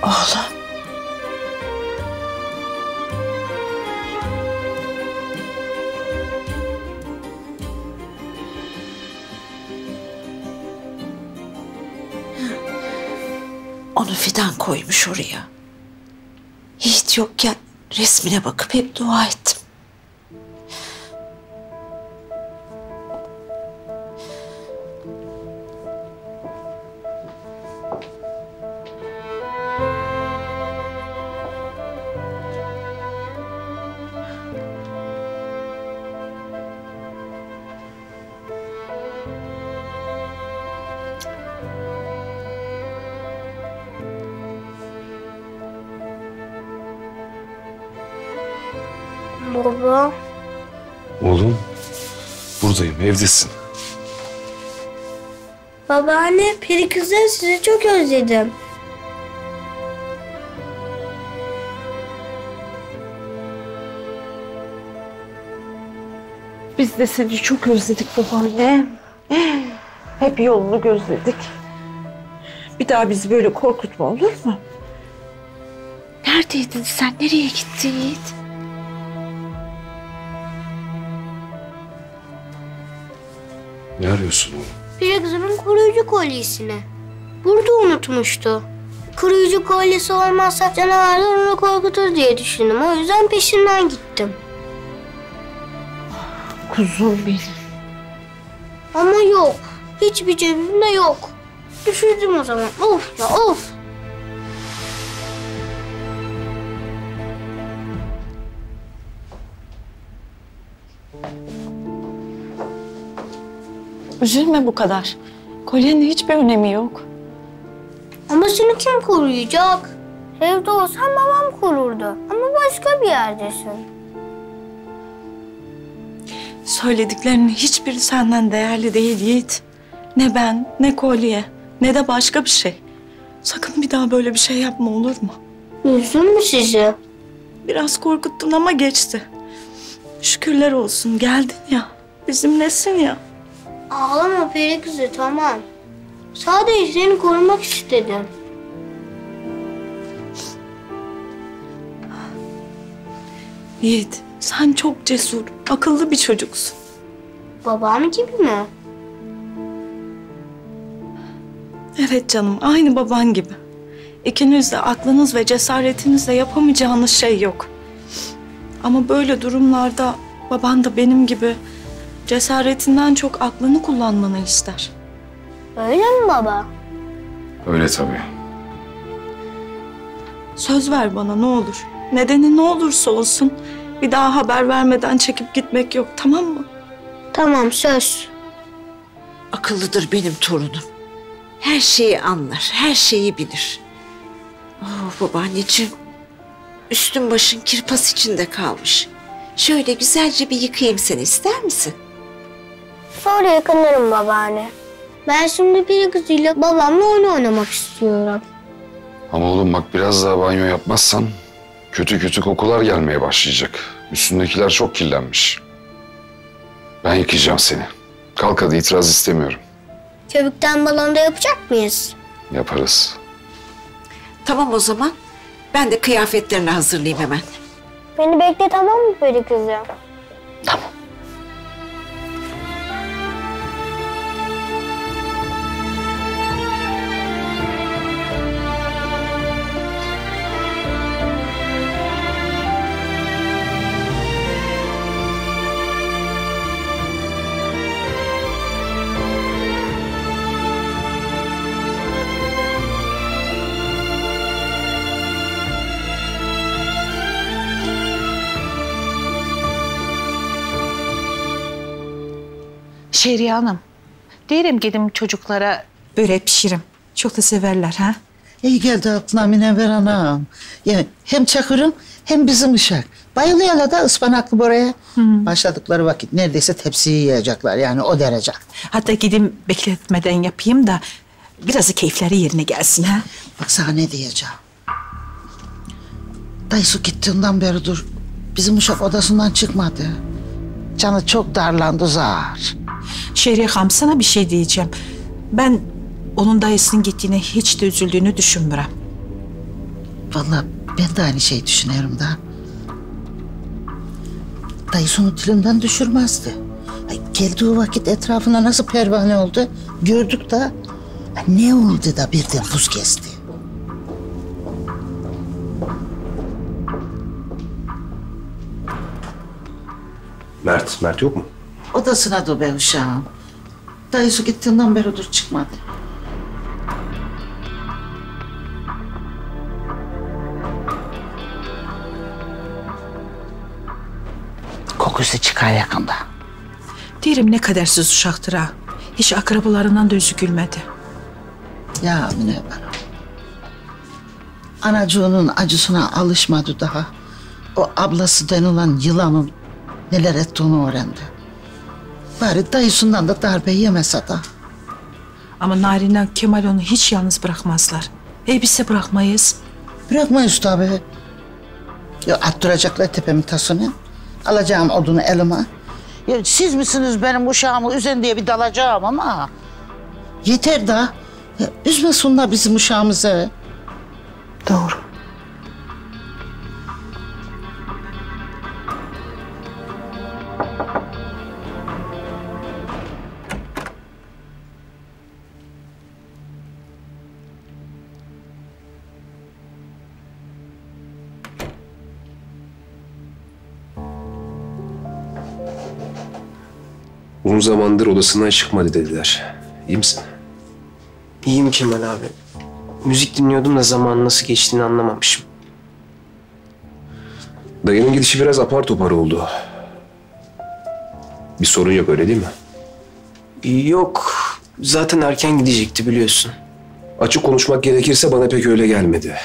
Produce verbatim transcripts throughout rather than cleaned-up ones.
Oğlum. Onu Fidan koymuş oraya. Yiğit yokken resmine bakıp hep dua ettim. Baba. Oğlum, buradayım, evdesin. Babaanne, peri kızı, sizi çok özledim. Biz de seni çok özledik babaanne. Hep yolunu gözledik. Bir daha bizi böyle korkutma, olur mu? Neredeydin sen? Nereye gittin Yiğit? Ne arıyorsun oğlum? Peri kızının koruyucu kolyesini. Burada unutmuştu. Koruyucu kolyesi olmazsa canavarlar onu korkutur diye düşündüm. O yüzden peşinden gittim. Kuzum benim. Ama yok. Hiçbir cebimde yok. Düşürdüm o zaman. Of ya of. Üzülme bu kadar. Kolyenin hiçbir önemi yok. Ama seni kim koruyacak? Evde olsam babam korurdu. Ama başka bir yerdesin. Söylediklerinin hiçbiri senden değerli değil Yiğit. Ne ben, ne kolye, ne de başka bir şey. Sakın bir daha böyle bir şey yapma, olur mu? Üzdün mü sizi? Biraz korkuttun ama geçti. Şükürler olsun, geldin ya. Bizimlesin ya. Ağlama peri kızı, tamam. Sadece seni korumak istedim. Yiğit, sen çok cesur, akıllı bir çocuksun. Babam gibi mi? Evet canım, aynı baban gibi. İkiniz de aklınız ve cesaretinizle yapamayacağınız şey yok. Ama böyle durumlarda baban da benim gibi cesaretinden çok aklını kullanmanı ister. Öyle mi baba? Öyle tabii. Söz ver bana ne olur. Nedeni ne olursa olsun bir daha haber vermeden çekip gitmek yok, tamam mı? Tamam, söz. Akıllıdır benim torunum. Her şeyi anlar, her şeyi bilir. Oh babaanneciğim, üstün başın kirpas içinde kalmış. Şöyle güzelce bir yıkayayım seni, ister misin? Sonra yakınırım babaanne. Ben şimdi peri kızıyla babamla oyun oynamak istiyorum. Ama oğlum bak, biraz daha banyo yapmazsan kötü kötü kokular gelmeye başlayacak. Üstündekiler çok kirlenmiş. Ben yıkayacağım seni. Kalk hadi, itiraz istemiyorum. Köpükten balonda yapacak mıyız? Yaparız. Tamam o zaman. Ben de kıyafetlerini hazırlayayım hemen. Beni bekle, tamam mı peri kızı? Tamam. Şehriye Hanım, diyelim gidin çocuklara börek pişirim. Çok da severler ha. İyi geldi aklına Münevver Hanım. Yani hem Çakır'ın hem bizim Işak. Bayılıyorlar da ıspanaklı böreğe. Başladıkları vakit neredeyse tepsiyi yiyecekler, yani o derece. Hatta gidin bekletmeden yapayım da biraz da keyifleri yerine gelsin ha. Bak sana ne diyeceğim. Dayısı gittiğinden beri dur. Bizim Uşak odasından çıkmadı. Canı çok darlandı zar. Şehriye Hanım, sana bir şey diyeceğim. Ben onun dayısının gittiğine hiç de üzüldüğünü düşünmürem. Vallahi ben de aynı şeyi düşünüyorum da. Dayısını dilimden düşürmezdi. Ay, geldiği vakit etrafına nasıl pervane oldu gördük de ne oldu da birden buz kesti. Mert, Mert yok mu? Odasına da be uşağım. Dayısı gittiğinden beri dur çıkmadı. Kokusu çıkar yakında. Derim ne kadersiz uşaktır ha. Hiç akrabalarından da yüzü gülmedi. Ya Münevver. Anacığının acısına alışmadı daha. O ablası denilen yılanın neler ettiğini öğrendi. Bari dayısından da darbe yemese da. Ama Narin'le Kemal onu hiç yalnız bırakmazlar. E biz de bırakmayız. Bırakmayız tabii. Ya attıracaklar tepemin tasını. Alacağım odunu elime. Ya siz misiniz benim uşağımı üzen diye bir dalacağım ama. Yeter da. Ya, üzmesinler bizim uşağımızı. Doğru. Uzun zamandır odasından çıkmadı dediler. İyi misin? İyiyim Kemal abi. Müzik dinliyordum da zamanın nasıl geçtiğini anlamamışım. Dayının gidişi biraz apar topar oldu. Bir sorun yok öyle değil mi? Yok. Zaten erken gidecekti biliyorsun. Açık konuşmak gerekirse bana pek öyle gelmedi.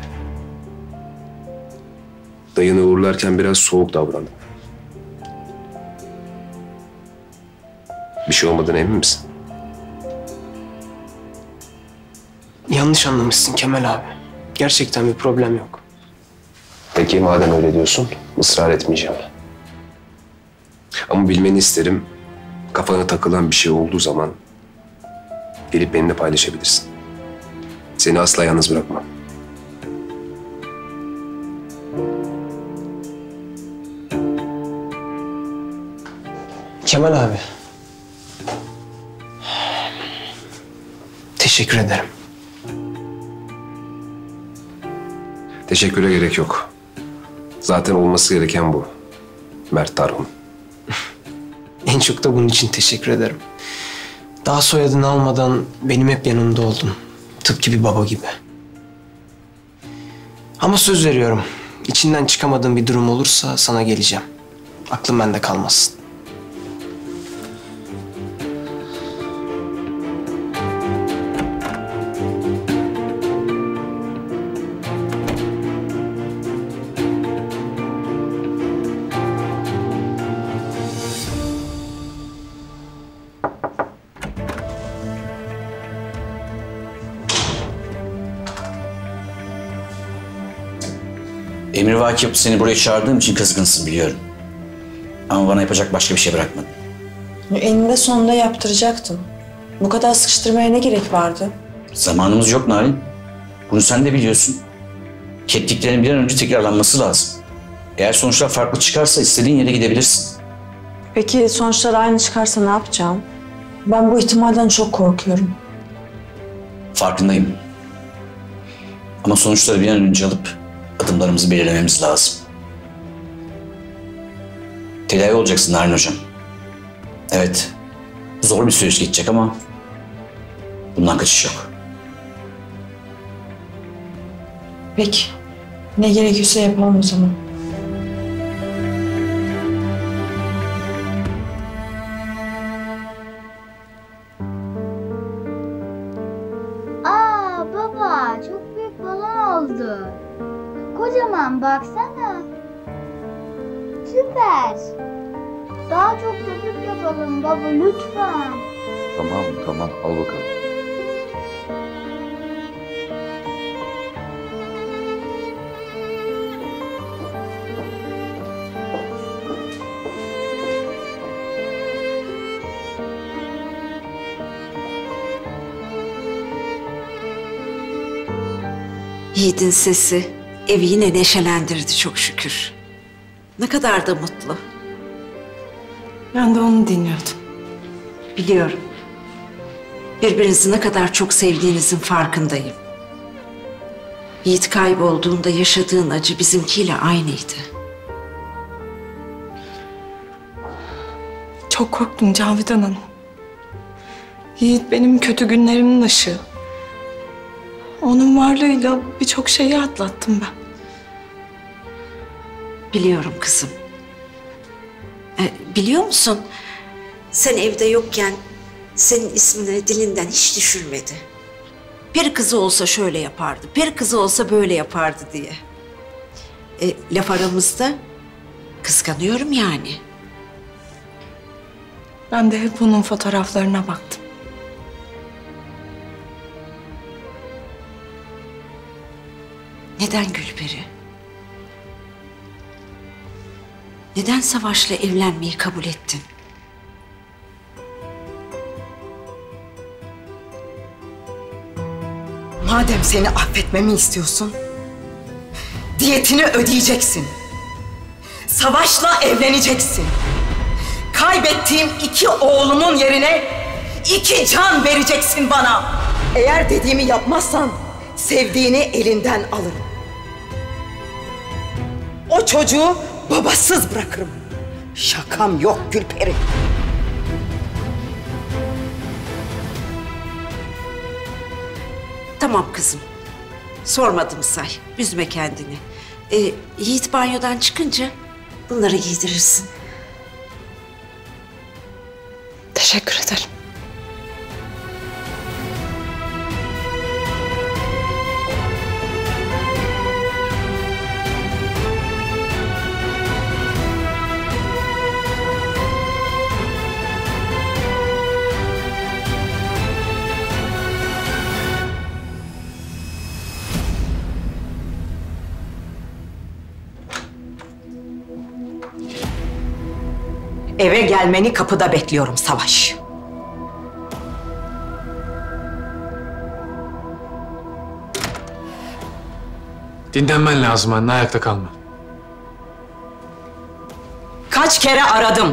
Dayını uğurlarken biraz soğuk davrandım. Bir şey olmadığına emin misin? Yanlış anlamışsın Kemal abi. Gerçekten bir problem yok. Peki madem öyle diyorsun, ısrar etmeyeceğim. Ama bilmeni isterim, kafana takılan bir şey olduğu zaman gelip benimle paylaşabilirsin. Seni asla yalnız bırakmam. Kemal abi. Teşekkür ederim. Teşekküre gerek yok. Zaten olması gereken bu. Mert Tarhun. En çok da bunun için teşekkür ederim. Daha soyadını almadan benim hep yanımda oldun. Tıpkı bir baba gibi. Ama söz veriyorum. İçinden çıkamadığım bir durum olursa sana geleceğim. Aklım bende kalmasın. Emrivaki yapıp seni buraya çağırdığım için kızgınsın biliyorum. Ama bana yapacak başka bir şey bırakmadın. Eninde sonunda yaptıracaktın. Bu kadar sıkıştırmaya ne gerek vardı? Zamanımız yok Narin. Bunu sen de biliyorsun. Kettiklerin bir an önce tekrarlanması lazım. Eğer sonuçlar farklı çıkarsa istediğin yere gidebilirsin. Peki sonuçlar aynı çıkarsa ne yapacağım? Ben bu ihtimalden çok korkuyorum. Farkındayım. Ama sonuçları bir an önce alıp adımlarımızı belirlememiz lazım. Tedavi olacaksın Narin Hocam. Evet, zor bir süreç geçecek ama bundan kaçış yok. Peki. Ne gerekiyorsa yapalım o zaman. Aa baba çok büyük balon oldu. Kocaman baksana. Süper. Daha çok köpük yapalım baba lütfen. Tamam tamam al bakalım. Yiğit'in sesi evi yine neşelendirdi çok şükür. Ne kadar da mutlu. Ben de onu dinliyordum. Biliyorum. Birbirinizi ne kadar çok sevdiğinizin farkındayım. Yiğit kaybolduğunda yaşadığın acı bizimkiyle aynıydı. Çok korktum Cavidan Hanım. Yiğit benim kötü günlerimin ışığı. Onun varlığıyla birçok şeyi atlattım ben. Biliyorum kızım. Ee, biliyor musun? Sen evde yokken senin ismini dilinden hiç düşürmedi. Peri kızı olsa şöyle yapardı, peri kızı olsa böyle yapardı diye. E, laf aramızda kıskanıyorum yani. Ben de hep onun fotoğraflarına baktım. Neden Gülperi? Neden Savaş'la evlenmeyi kabul ettin? Madem seni affetmemi istiyorsun, diyetini ödeyeceksin. Savaş'la evleneceksin. Kaybettiğim iki oğlumun yerine iki can vereceksin bana. Eğer dediğimi yapmazsan sevdiğini elinden alırım. O çocuğu babasız bırakırım. Şakam yok Gülperi. Tamam kızım. Sormadım say. Üzme kendini. Ee, Yiğit banyodan çıkınca bunları giydirirsin. Teşekkür ederim. Eve gelmeni kapıda bekliyorum Savaş. Dinlenmen lazım anne, ayakta kalma. Kaç kere aradım.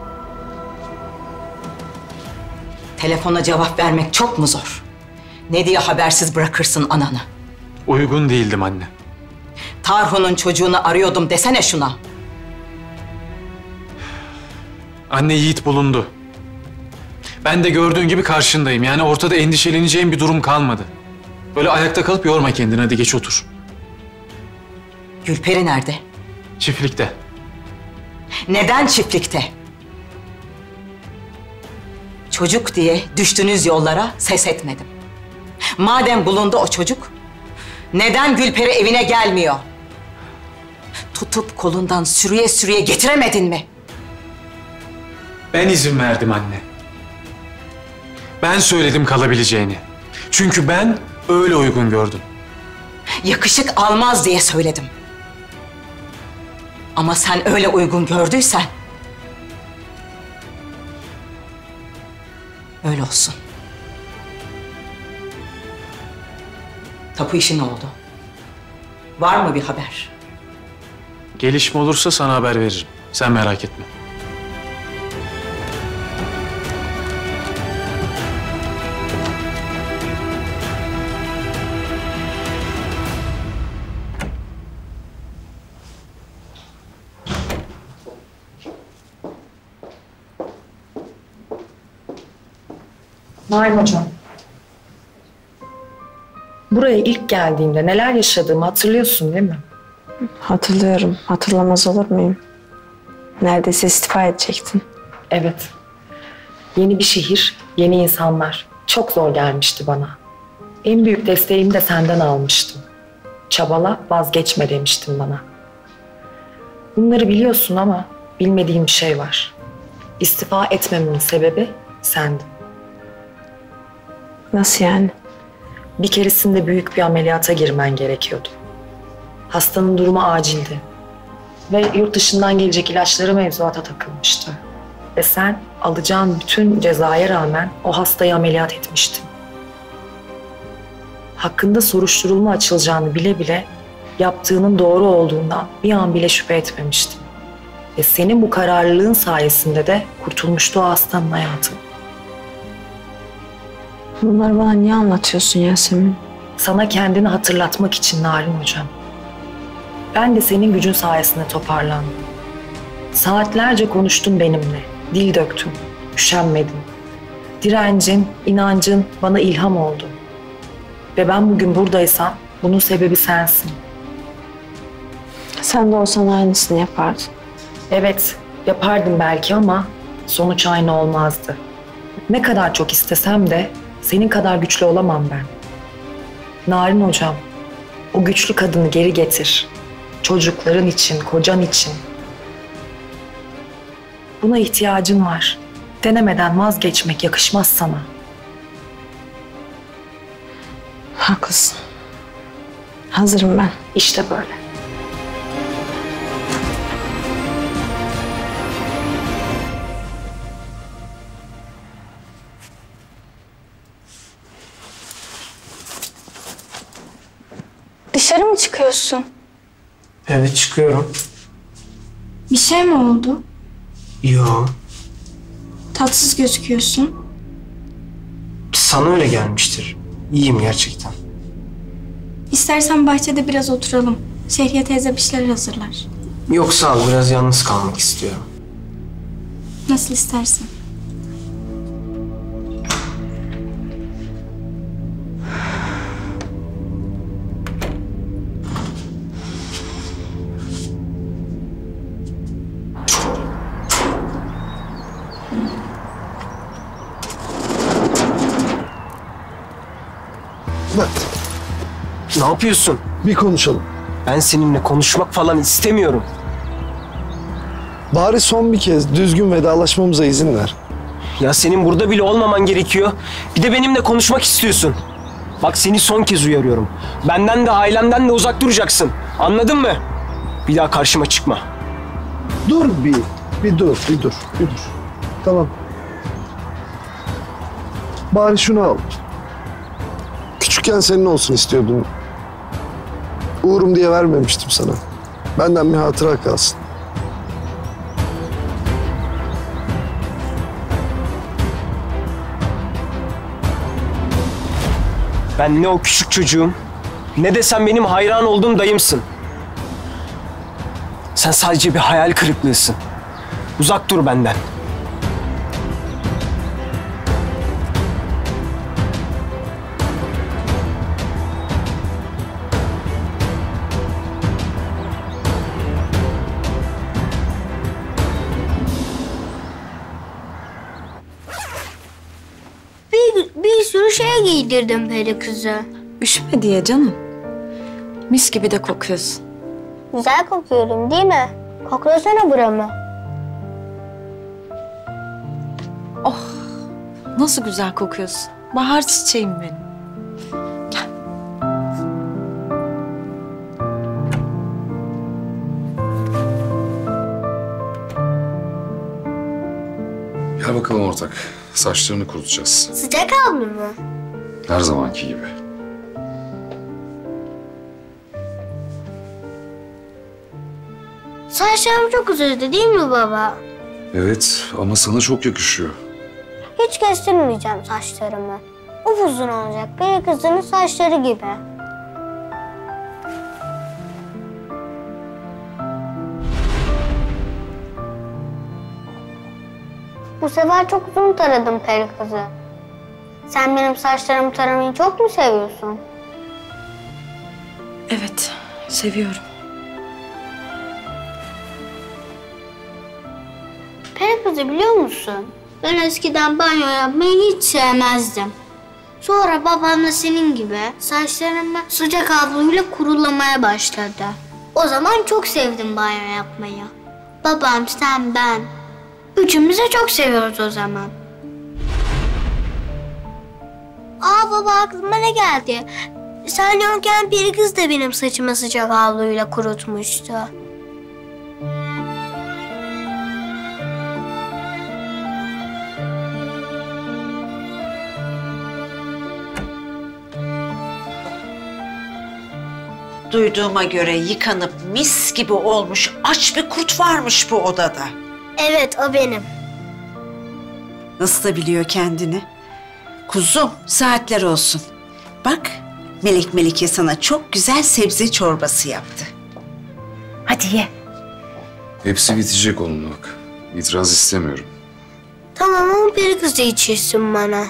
Telefona cevap vermek çok mu zor? Ne diye habersiz bırakırsın ananı? Uygun değildim anne. Tarhun'un çocuğunu arıyordum desene şuna. Anne, Yiğit bulundu. Ben de gördüğün gibi karşındayım. Yani ortada endişeleneceğim bir durum kalmadı. Böyle ayakta kalıp yorma kendini, hadi geç otur. Gülperi nerede? Çiftlikte. Neden çiftlikte? Çocuk diye düştüğünüz yollara ses etmedim. Madem bulundu o çocuk, neden Gülperi evine gelmiyor? Tutup kolundan sürüye sürüye getiremedin mi? Ben izin verdim anne. Ben söyledim kalabileceğini. Çünkü ben öyle uygun gördüm. Yakışık almaz diye söyledim. Ama sen öyle uygun gördüysen... öyle olsun. Tapu işi ne oldu? Var mı bir haber? Gelişme olursa sana haber veririm. Sen merak etme. Naim Hocam. Buraya ilk geldiğimde neler yaşadığımı hatırlıyorsun değil mi? Hatırlıyorum. Hatırlamaz olur muyum? Neredeyse istifa edecektin. Evet. Yeni bir şehir, yeni insanlar. Çok zor gelmişti bana. En büyük desteğimi de senden almıştım. Çabala, vazgeçme demiştin bana. Bunları biliyorsun ama bilmediğim bir şey var. İstifa etmememin sebebi sendin. Nasıl yani? Bir keresinde büyük bir ameliyata girmen gerekiyordu. Hastanın durumu acildi. Ve yurt dışından gelecek ilaçları mevzuata takılmıştı. Ve sen alacağın bütün cezaya rağmen o hastayı ameliyat etmiştin. hakkında soruşturulma açılacağını bile bile yaptığının doğru olduğundan bir an bile şüphe etmemiştim. Ve senin bu kararlılığın sayesinde de kurtulmuştu o hastanın hayatı. Bunları bana niye anlatıyorsun Yasemin? Sana kendini hatırlatmak için Narin Hocam. Ben de senin gücün sayesinde toparlandım. Saatlerce konuştun benimle, dil döktüm, üşenmedin. Direncin, inancın bana ilham oldu. Ve ben bugün buradaysam bunun sebebi sensin. Sen de olsan aynısını yapardın. Evet, yapardım belki ama sonuç aynı olmazdı. Ne kadar çok istesem de senin kadar güçlü olamam ben. Narin Hocam, o güçlü kadını geri getir. Çocukların için, kocan için. Buna ihtiyacın var. Denemeden vazgeçmek yakışmaz sana. Haklısın. Hazırım ben. İşte böyle. Dışarı mı çıkıyorsun? Evet, çıkıyorum. Bir şey mi oldu? Yo, Tatsız gözüküyorsun. sana öyle gelmiştir. İyiyim gerçekten. İstersen bahçede biraz oturalım. Şehriye teyze bir şeyler hazırlar. Yok sağ ol, biraz yalnız kalmak istiyorum. Nasıl istersen. Ne yapıyorsun? Bir konuşalım. Ben seninle konuşmak falan istemiyorum. Bari son bir kez düzgün vedalaşmamıza izin ver. Ya senin burada bile olmaman gerekiyor. Bir de benimle konuşmak istiyorsun. Bak seni son kez uyarıyorum. Benden de ailemden de uzak duracaksın. Anladın mı? Bir daha karşıma çıkma. Dur bir, bir dur, bir dur, bir dur. Tamam. Bari şunu al. Küçükken senin olsun istiyordum. Uğurum diye vermemiştim sana. Benden bir hatıra kalsın. Ben ne o küçük çocuğum, ne de sen benim hayran olduğum dayımsın. Sen sadece bir hayal kırıklığısın. Uzak dur benden. Bir, bir sürü şey giydirdim peri kızı. Üşüme diye canım. Mis gibi de kokuyorsun. Güzel kokuyorum değil mi? Koklasana buramı. Oh, nasıl güzel kokuyorsun. Bahar çiçeğim benim. Gel. Gel bakalım ortak. Saçlarını kurutacağız. Sıcak havlu mu? Her zamanki gibi. Saçlarım çok uzadı değil mi baba? Evet ama sana çok yakışıyor. Hiç kestirmeyeceğim saçlarımı. Upuzun olacak peri kızının saçları gibi. Bu sefer çok uzun taradım peri kızı. Sen benim saçlarımı taramayı çok mu seviyorsun? Evet, seviyorum. Peri kızı biliyor musun? Ben eskiden banyo yapmayı hiç sevmezdim. Sonra babam da senin gibi saçlarımı sıcak havluyla kurulamaya başladı. O zaman çok sevdim banyo yapmayı. Babam, sen, ben. Üçümüz de çok seviyoruz o zaman. Aa baba, aklıma ne geldi? Sen yokken peri kız da benim saçımı sıcak havluyla kurutmuştu. Duyduğuma göre yıkanıp mis gibi olmuş aç bir kurt varmış bu odada. Evet, o benim. Nasıl da biliyor kendini. Kuzum, saatler olsun. Bak, Melek Melike sana çok güzel sebze çorbası yaptı. Hadi ye. Hepsi bitecek onun bak. İtiraz istemiyorum. Tamam ama peri kızı içirsin bana.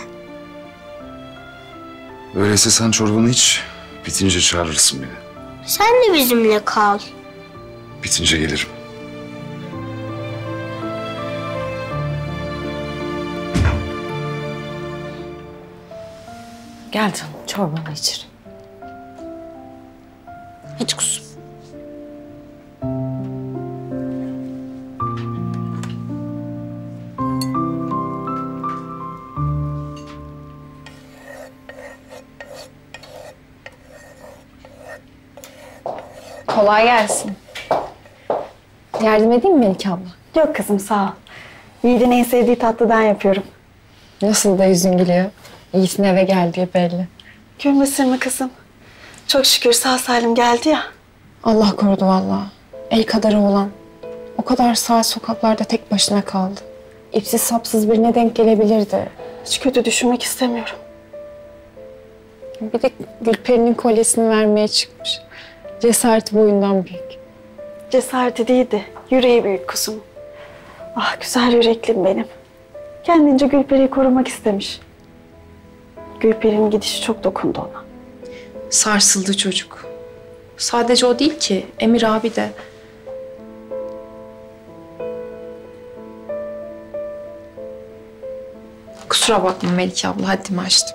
Öyleyse sen çorbanı iç. Bitince çağırırsın beni. Sen de bizimle kal. Bitince gelirim. Gel canım, çorbanı içir. Hadi kuzum. Kolay gelsin. Yardım edeyim mi Melike abla? Yok kızım sağ ol. Yiğit'in en sevdiği tatlıdan yapıyorum. Nasıl da yüzün gülüyor. Yiğit'in eve geldiği belli. Gülmesin mi kızım? Çok şükür sağ salim geldi ya. Allah korudu vallahi. El kadar oğlan. O kadar sağ sokaklarda tek başına kaldı. İpsiz sapsız birine denk gelebilirdi. Hiç kötü düşünmek istemiyorum. Bir de Gülperi'nin kolyesini vermeye çıkmış. Cesareti boyundan büyük. Cesareti değil de yüreği büyük kuzum. Ah güzel yüreklim benim. Kendince Gülperi'yi korumak istemiş. Gülperi'nin gidişi çok dokundu ona. Sarsıldı çocuk. Sadece o değil ki, Emir abi de. Kusura bakma Melike abla, haddimi aştım.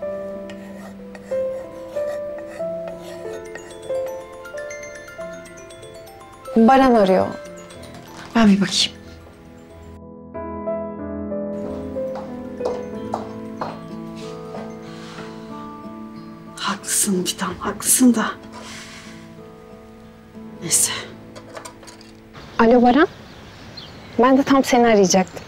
Baran arıyor. Ben bir bakayım. Haklısın Fidan, haklısın da. Neyse. Alo Baran. Ben de tam seni arayacaktım.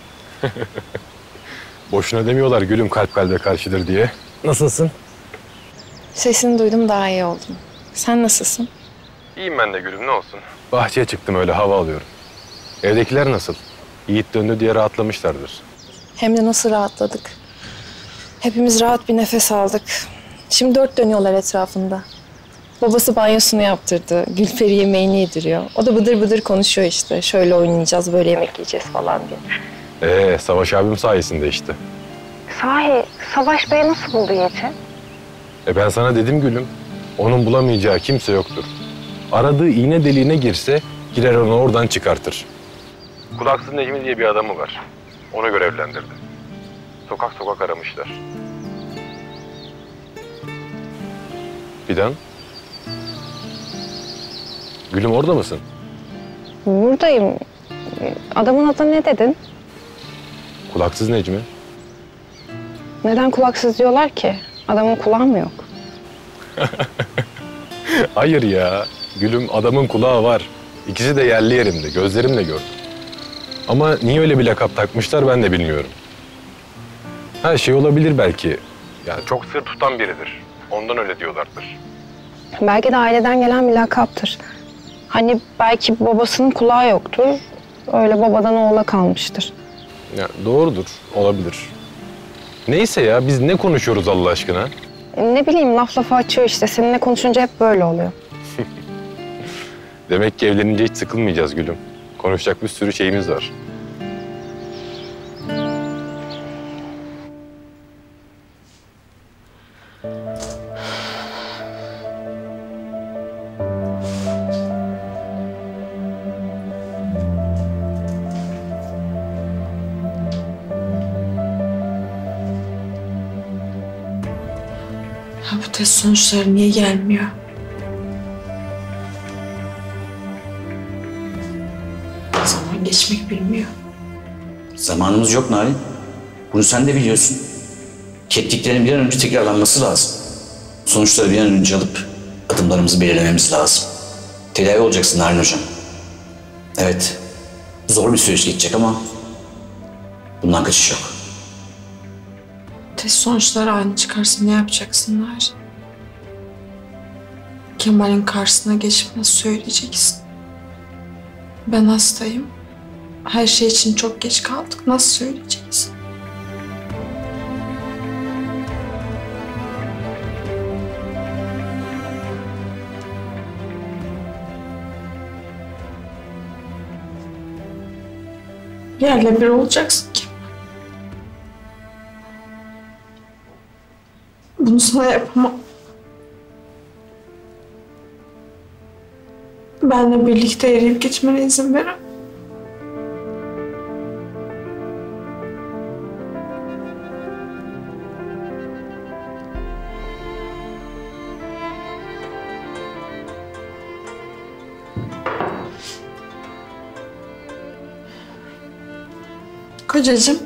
Boşuna demiyorlar gülüm kalp kalbe karşıdır diye. Nasılsın? Sesini duydum, daha iyi oldum. Sen nasılsın? İyiyim ben de gülüm, ne olsun. Bahçeye çıktım öyle, hava alıyorum. Evdekiler nasıl? Yiğit döndü diye rahatlamışlardır. Hem de nasıl rahatladık. Hepimiz rahat bir nefes aldık. Şimdi dört dönüyorlar etrafında. Babası banyosunu yaptırdı. Gülperi yemeğini yediriyor. O da bıdır bıdır konuşuyor işte. Şöyle oynayacağız, böyle yemek yiyeceğiz falan diye. Ee, Savaş abim sayesinde işte. Sahi, Savaş Bey nasıl buldu Yiğit'i? E ben sana dedim gülüm. Onun bulamayacağı kimse yoktur. Aradığı iğne deliğine girse girer onu oradan çıkartır. Kulaksız Necmi diye bir adamı var. Onu görevlendirdi. Sokak sokak aramışlar. Fidan? Gülüm orada mısın? Buradayım. Adamın adı ne dedin? Kulaksız Necmi. Neden kulaksız diyorlar ki? Adamın kulağı mı yok? Hayır ya. Gülüm adamın kulağı var. İkisi de yerli yerimde. Gözlerimle gördüm. Ama niye öyle bir lakap takmışlar ben de bilmiyorum. Her şey olabilir belki. Yani çok sır tutan biridir. Ondan öyle diyorlardır. Belki de aileden gelen bir lakaptır. Hani belki babasının kulağı yoktur. Öyle babadan oğula kalmıştır. Ya doğrudur. Olabilir. Neyse ya biz ne konuşuyoruz Allah aşkına? Ne bileyim laf lafa açıyor işte. Seninle konuşunca hep böyle oluyor. Demek ki evlenince hiç sıkılmayacağız gülüm. Konuşacak bir sürü şeyimiz var. Ha, bu test sonuçları niye gelmiyor? Zaman geçmek bilmiyor. Zamanımız yok Narin. Bunu sen de biliyorsun. Kekliklerin bir an önce tekrarlanması lazım. Sonuçları bir an önce alıp adımlarımızı belirlememiz lazım. Tedavi olacaksın Narin Hocam. Evet, zor bir süreç geçecek ama bundan kaçış yok. Test sonuçları aynı çıkarsa ne yapacaksınlar? Kemal'in karşısına geçip nasıl söyleyeceksin? Ben hastayım. Her şey için çok geç kaldık. Nasıl söyleyeceksin? Yerle bir olacaksın Kemal. Bunu sana yapamam. Benle birlikte eriyip gitmene izin veremem. Kocacığım.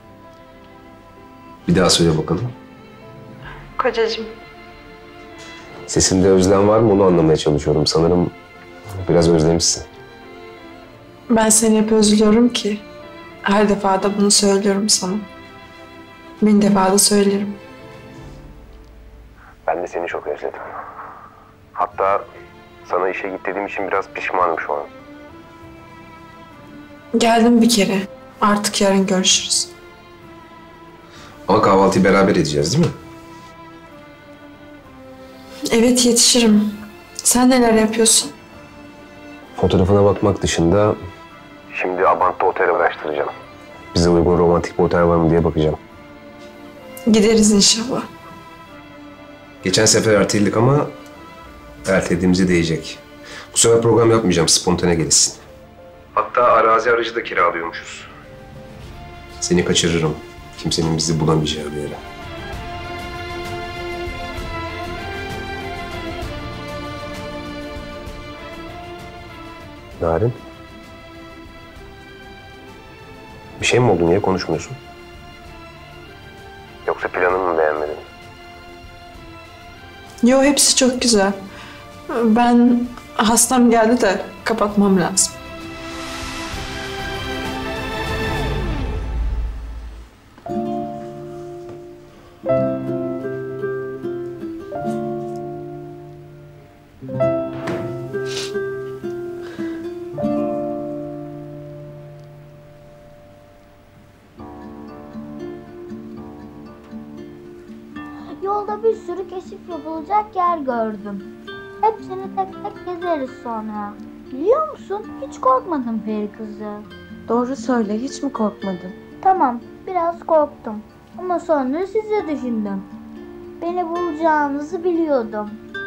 Bir daha söyle bakalım. Kocacığım. Sesinde özlem var mı onu anlamaya çalışıyorum. Sanırım biraz özlemişsin. Ben seni hep özlüyorum ki. Her defada bunu söylüyorum sana. Bin defa da söylerim. Ben de seni çok özledim. Hatta sana işe git dediğim için biraz pişmanım şu an. Geldim bir kere. Artık yarın görüşürüz. Ama kahvaltıyı beraber edeceğiz değil mi? Evet, yetişirim. Sen neler yapıyorsun? Fotoğrafına bakmak dışında... Şimdi Abant'ta otel araştıracağım. Bize uygun romantik bir otel var mı diye bakacağım. Gideriz inşallah. Geçen sefer erteledik ama ertelediğimize değecek. Bu sefer program yapmayacağım, spontane gelirsin. Hatta arazi aracı da kiralıyormuşuz. Seni kaçırırım. Kimsenin bizi bulamayacağı bir yere. Narin? Bir şey mi oldu? Niye konuşmuyorsun? Yoksa planımı mı beğenmedin? Yo, hepsi çok güzel. Ben hastam geldi de kapatmam lazım. Yolda bir sürü keşif yapılacak yer gördüm. Hepsini tek tek gezeriz sonra. Biliyor musun? Hiç korkmadım peri kızı. Doğru söyle, hiç mi korkmadın? Tamam, biraz korktum. Ama sonra sizi düşündüm. Beni bulacağınızı biliyordum.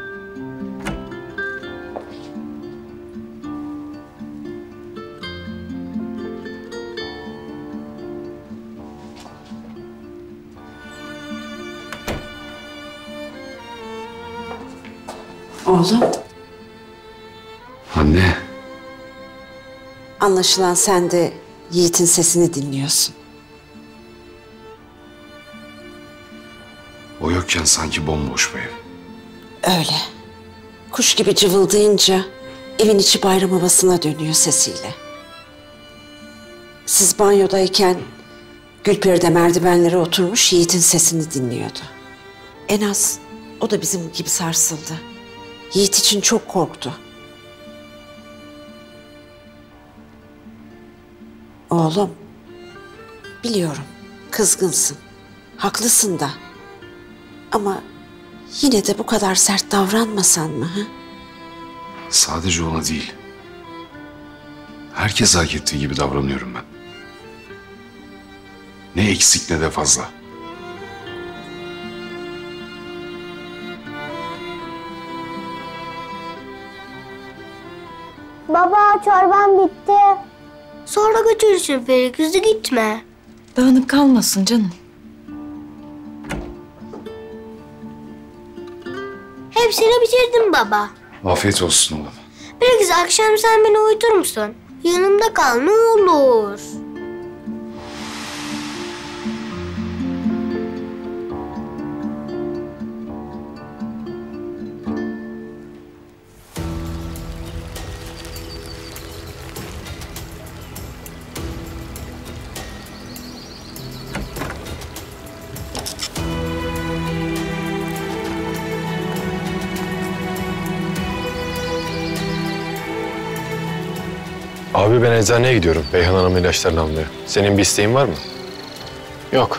Oğlum. Anne. Anlaşılan sen de Yiğit'in sesini dinliyorsun. O yokken sanki bomboş bir ev. Öyle. Kuş gibi cıvıldayınca evin içi bayram havasına dönüyor sesiyle. Siz banyodayken Gülperi de merdivenlere oturmuş Yiğit'in sesini dinliyordu. En az o da bizim gibi sarsıldı. Yiğit için çok korktu. Oğlum, biliyorum kızgınsın, haklısın da. Ama yine de bu kadar sert davranmasan mı? Ha? Sadece ona değil. Herkes hak ettiği gibi davranıyorum ben. Ne eksik ne de fazla. Baba, çorban bitti. Sonra götürürsün peri kızı, gitme. Dağınık kalmasın canım. Hepsini bitirdim baba. Afiyet olsun oğlum. Peri kızı, akşam sen beni uyutur musun? Yanımda kal ne olur. Abi ben eczaneye gidiyorum. Beyhan Hanım'ın ilaçlarını almaya. Senin bir isteğin var mı? Yok.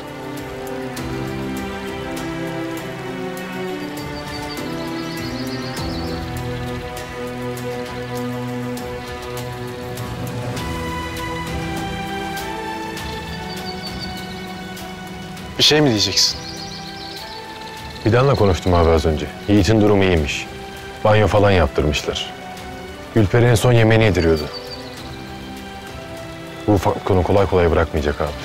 Bir şey mi diyeceksin? Fidan'la konuştum abi az önce. Yiğit'in durumu iyiymiş. Banyo falan yaptırmışlar. Gülperi'nin son yemeğini yediriyordu. Bu ufak konu kolay kolay bırakmayacak abi.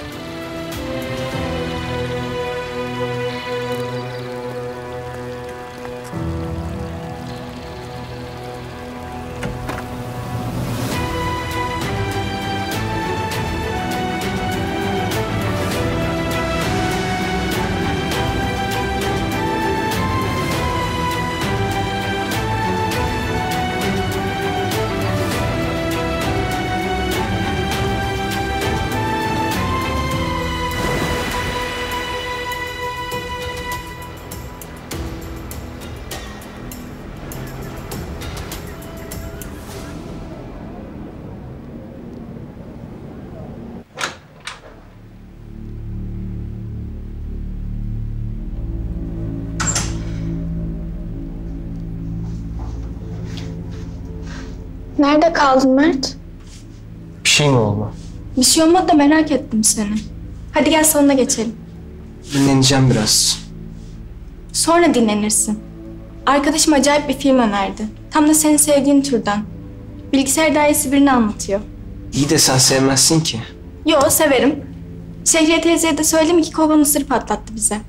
Nerede kaldın Mert? Bir şey mi oldu? Bir şey olmadı da merak ettim seni. Hadi gel salona geçelim. Dinleneceğim biraz. Sonra dinlenirsin. Arkadaşım acayip bir film önerdi. Tam da senin sevdiğin türden. Bilgisayar dairesi birini anlatıyor. İyi de sen sevmezsin ki. Yo, severim. Şehriye teyzeye de söyledim ki kova mısır patlattı bize.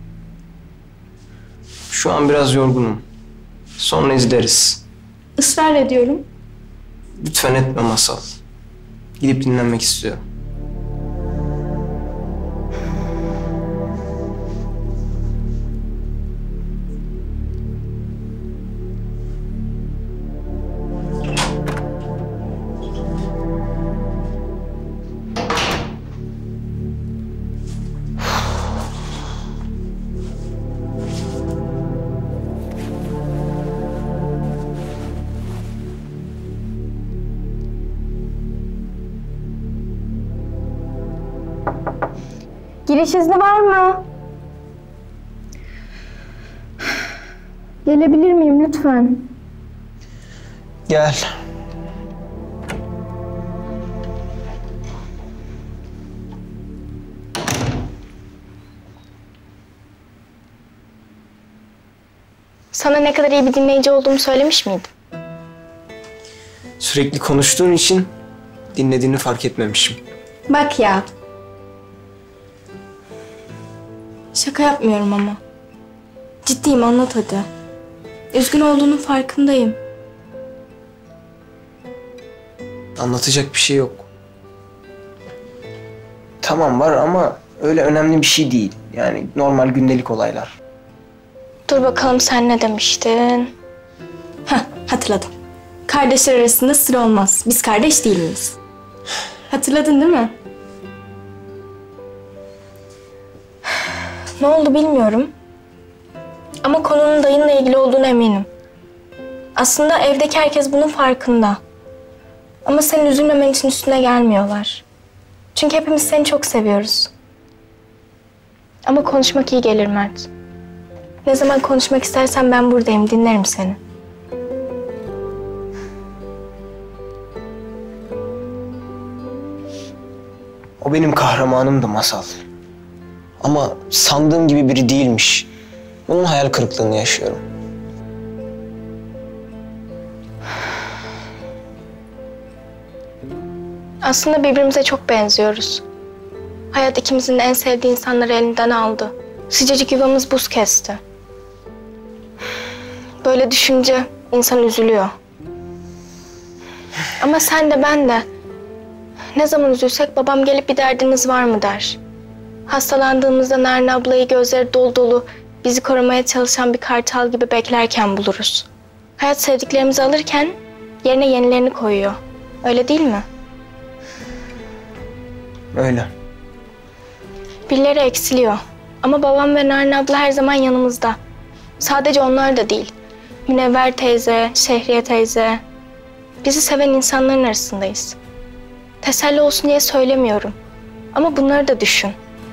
Şu an biraz yorgunum. Sonra izleriz. Israr ediyorum. Lütfen etme Masal. Gidip dinlenmek istiyorum. Giriş izni var mı? Gelebilir miyim lütfen? Gel. Sana ne kadar iyi bir dinleyici olduğumu söylemiş miydim? Sürekli konuştuğun için dinlediğini fark etmemişim. Bak ya. Şaka yapmıyorum ama. Ciddiyim, anlat hadi. Üzgün olduğunun farkındayım. Anlatacak bir şey yok. Tamam var ama öyle önemli bir şey değil. Yani normal gündelik olaylar. Dur bakalım, sen ne demiştin? Heh, hatırladım. Kardeşler arasında sır olmaz. Biz kardeş değil miyiz? Hatırladın değil mi? Ne oldu bilmiyorum. Ama konunun dayınla ilgili olduğunu eminim. Aslında evdeki herkes bunun farkında. Ama senin üzülmemen için üstüne gelmiyorlar. Çünkü hepimiz seni çok seviyoruz. Ama konuşmak iyi gelir Mert. Ne zaman konuşmak istersen ben buradayım, dinlerim seni. O benim kahramanımdı Masal. Ama sandığım gibi biri değilmiş. Bunun hayal kırıklığını yaşıyorum. Aslında birbirimize çok benziyoruz. Hayat ikimizin de en sevdiği insanları elinden aldı. Sıcacık yuvamız buz kesti. Böyle düşünce insan üzülüyor. Ama sen de ben de ne zaman üzülsek babam gelip bir derdiniz var mı der. Hastalandığımızda Narin ablayı gözleri dolu dolu bizi korumaya çalışan bir kartal gibi beklerken buluruz. Hayat sevdiklerimizi alırken yerine yenilerini koyuyor. Öyle değil mi? Öyle. Birileri eksiliyor. Ama babam ve Narin abla her zaman yanımızda. Sadece onlar da değil. Münevver teyze, Şehriye teyze. Bizi seven insanların arasındayız. Teselli olsun diye söylemiyorum. Ama bunları da düşün.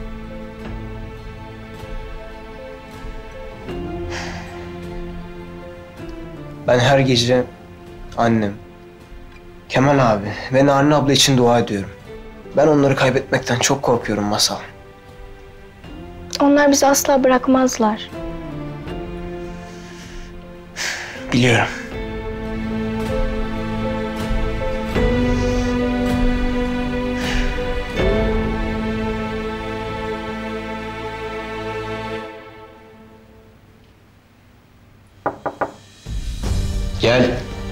Ben her gece annem, Kemal abi ve Narin abla için dua ediyorum. Ben onları kaybetmekten çok korkuyorum Masal. Onlar bizi asla bırakmazlar. Biliyorum. Gel.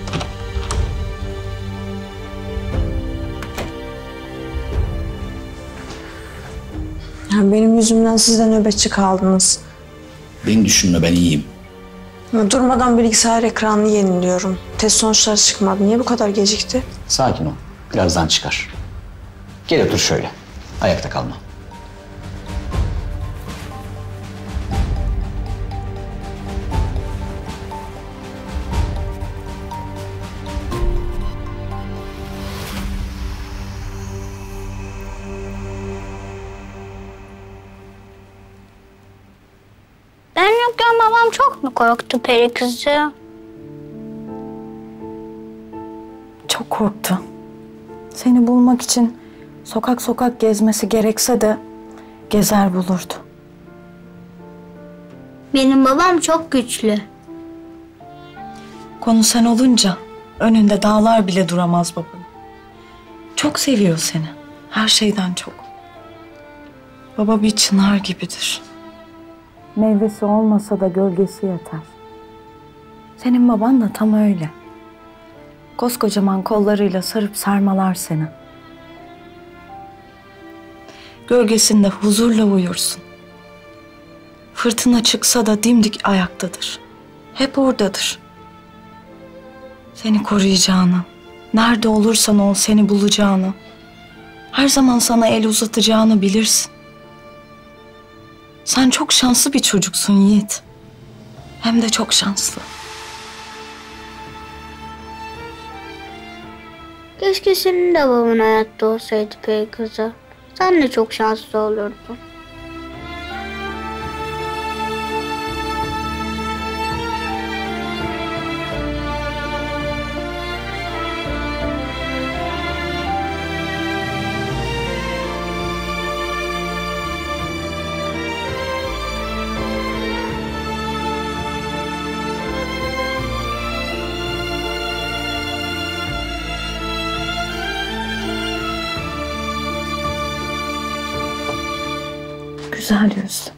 Ya benim yüzümden siz de nöbetçi kaldınız. Beni düşünme, ben iyiyim. Ya durmadan bilgisayar ekranını yeniliyorum. Test sonuçları çıkmadı. Niye bu kadar gecikti? Sakin ol. Birazdan çıkar. Gel otur şöyle. Ayakta kalma. Ben yokken babam çok mu korktu peri kızı? Çok korktu. Seni bulmak için sokak sokak gezmesi gerekse de gezer bulurdu. Benim babam çok güçlü. Konu sen olunca önünde dağlar bile duramaz babanın. Çok seviyor seni. Her şeyden çok. Baba bir çınar gibidir. Meyvesi olmasa da gölgesi yeter. Senin baban da tam öyle. Koskocaman kollarıyla sarıp sarmalar seni. Gölgesinde huzurla uyursun. Fırtına çıksa da dimdik ayaktadır. Hep oradadır. Seni koruyacağını, nerede olursan ol seni bulacağını, her zaman sana el uzatacağını bilirsin. Sen çok şanslı bir çocuksun Yiğit. Hem de çok şanslı. Keşke senin de baban hayatta olsaydı peri kızı. Sen de çok şanslı olurdun. Güzel yüzlü.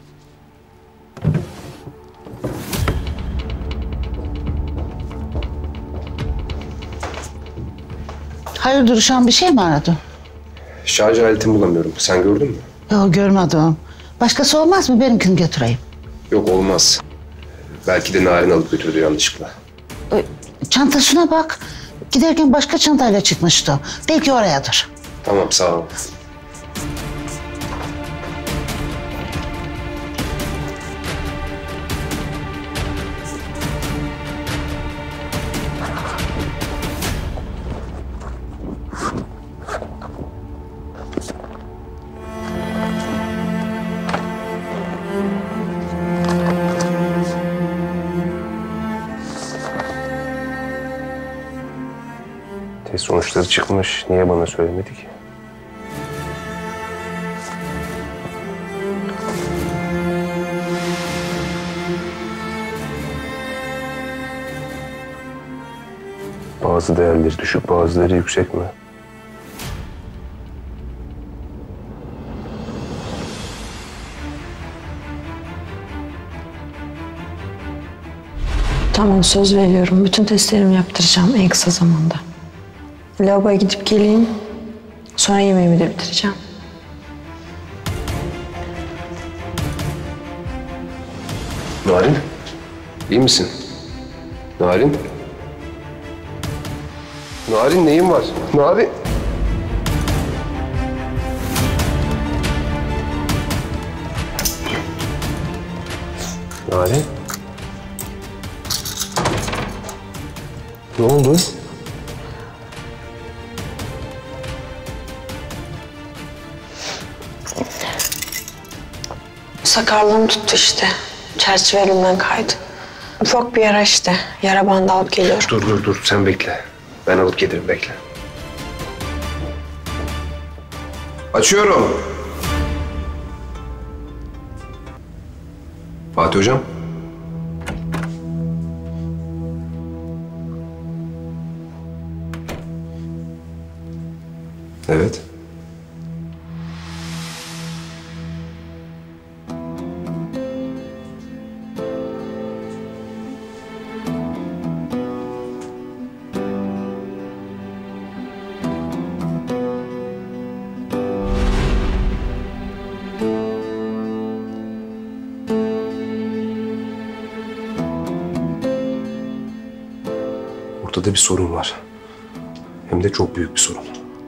Hayırdır uşağım, bir şey mi aradın? Şarj aletimi bulamıyorum. Sen gördün mü? Yok görmedim. Başkası olmaz mı? Benimkini götüreyim. Yok olmaz. Belki de Narin alıp götürdü yanlışlıkla. Çantasına bak. Giderken başka çantayla çıkmıştı. Belki orayadır. Tamam sağ ol. Test sonuçları çıkmış. Niye bana söylemedi ki? Bazı değerleri düşük, bazıları yüksek mi? Tamam, söz veriyorum. Bütün testlerimi yaptıracağım en kısa zamanda. Lavaboya gidip geleyim. Sonra yemeğimi de bitireceğim. Narin, iyi misin? Narin? Narin neyin var? Narin? Narin? Ne oldu? Sakarlığım tuttu işte. Çerçeve elimden kaydı. Ufak bir yara işte. Yara bandı alıp geliyorum. Dur dur dur sen bekle. Ben alıp gelirim bekle. Açıyorum. Fatih Hocam. Evet. Ortada bir sorun var. Hem de çok büyük bir sorun.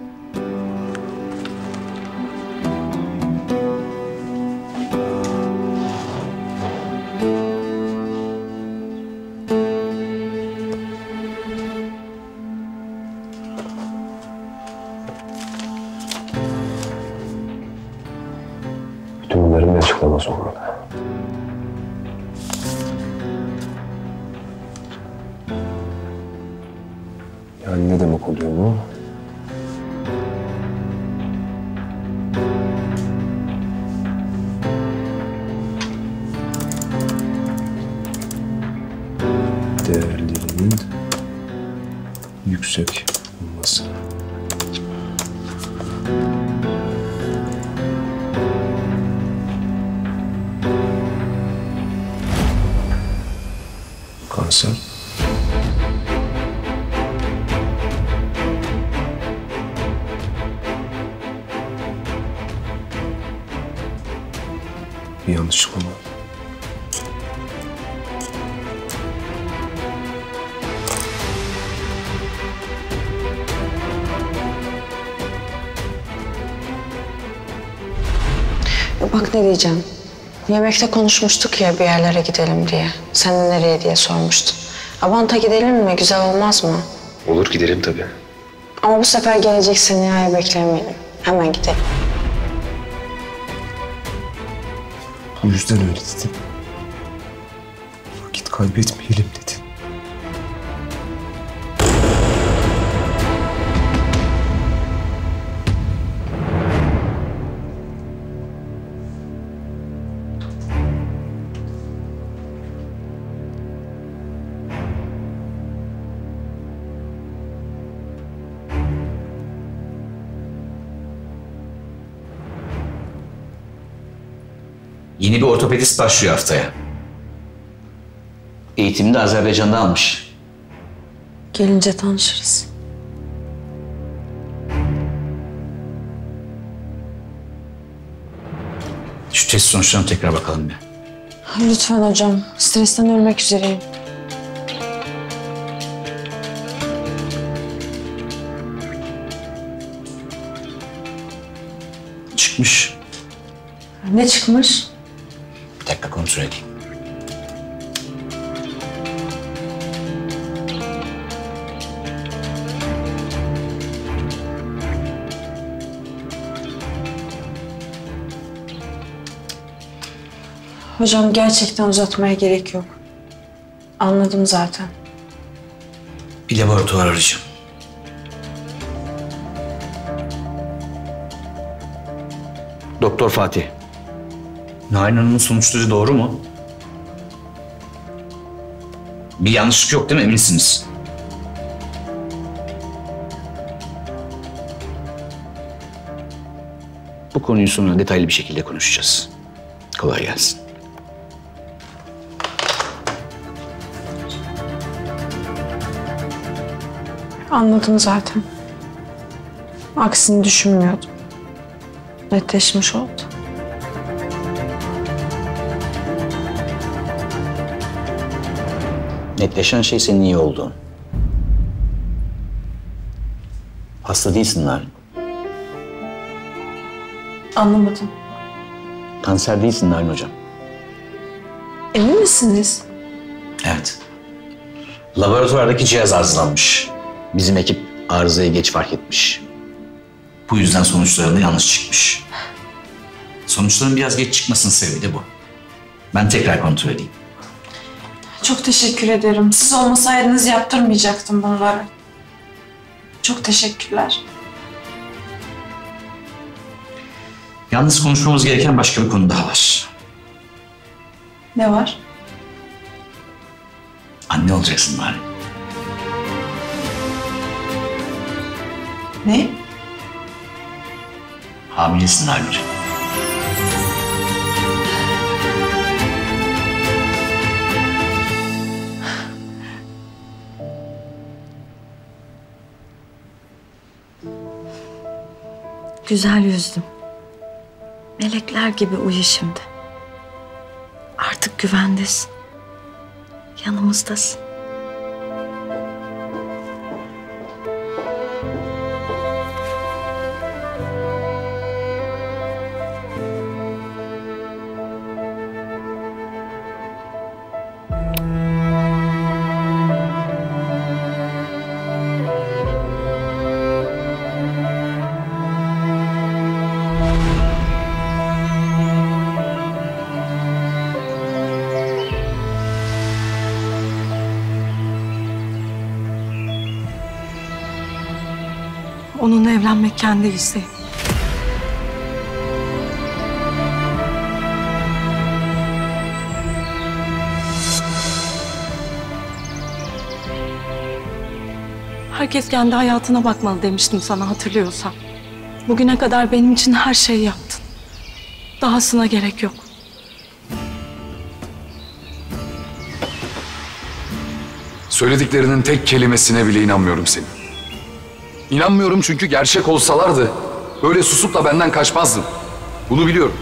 Bütün bunların bir açıklaması olmalı. Yani ne demek oluyor bu? Değerlerinin yüksek olması. Kanser. Bir yanlışlık olmalı. Bak ne diyeceğim. Yemekte konuşmuştuk ya bir yerlere gidelim diye. Sen de nereye diye sormuştun. Abant'a gidelim mi? Güzel olmaz mı? Olur gidelim tabii. Ama bu sefer geleceksin ya beklemeyelim. Hemen gidelim. Bu yüzden öyle dedim. Vakit kaybetmeyelim dedim. Yeni bir ortopedist başlıyor haftaya. Eğitimini de Azerbaycan'da almış. Gelince tanışırız. Şu test sonuçlarına tekrar bakalım bir. Lütfen hocam. Stresten ölmek üzereyim. Çıkmış. Ne çıkmış? Bir dakika kontrol edeyim. Hocam gerçekten uzatmaya gerek yok. Anladım zaten. Bir laboratuvar arayacağım. Doktor Fatih. Narin Hanım'ın sonuçları doğru mu? Bir yanlışlık yok değil mi? Eminsiniz. Bu konuyu sonra detaylı bir şekilde konuşacağız. Kolay gelsin. Anladım zaten. Aksini düşünmüyordum. Netleşmiş oldu. Netleşen şey senin iyi olduğun. Hasta değilsin Narin. Anlamadım. Kanser değilsin Narin hocam. Emin misiniz? Evet. Laboratuvardaki cihaz arızalanmış. Bizim ekip arızayı geç fark etmiş. Bu yüzden sonuçlarında yanlış çıkmış. Sonuçların biraz geç çıkmasının sebebi de bu. Ben tekrar kontrol edeyim. Çok teşekkür ederim. Siz olmasaydınız yaptırmayacaktım bunları. Çok teşekkürler. Yalnız konuşmamız gereken başka bir konu daha var. Ne var? Anne olacaksın Narin. Ne? Hamilesin Narin'ciğim. Güzel yüzdüm. Melekler gibi uyu şimdi. Artık güvendesin. Yanımızdasın. Onunla evlenmek kendi isteğim. Herkes kendi hayatına bakmalı demiştim sana, hatırlıyorsan. Bugüne kadar benim için her şeyi yaptın. Dahasına gerek yok. Söylediklerinin tek kelimesine bile inanmıyorum senin. İnanmıyorum çünkü gerçek olsalardı böyle susup da benden kaçmazdın. Bunu biliyorum.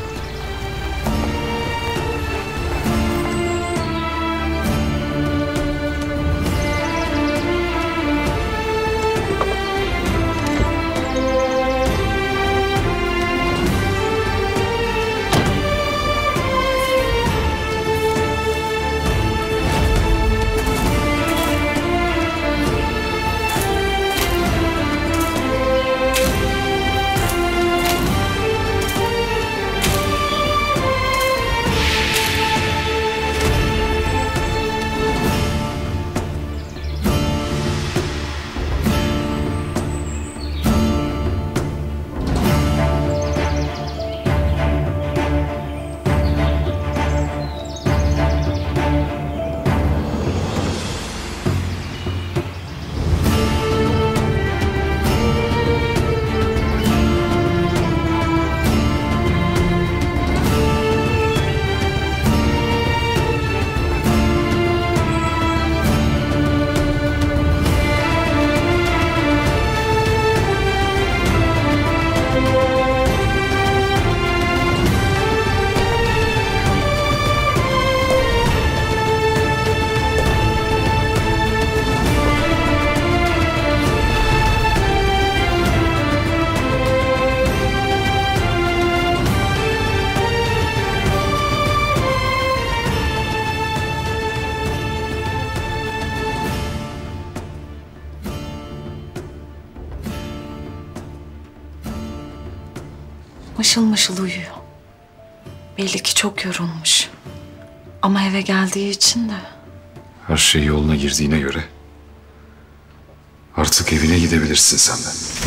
Mışıl mışıl uyuyor. Belli ki çok yorulmuş. Ama eve geldiği için de... Her şey yoluna girdiğine göre artık evine gidebilirsin sen de.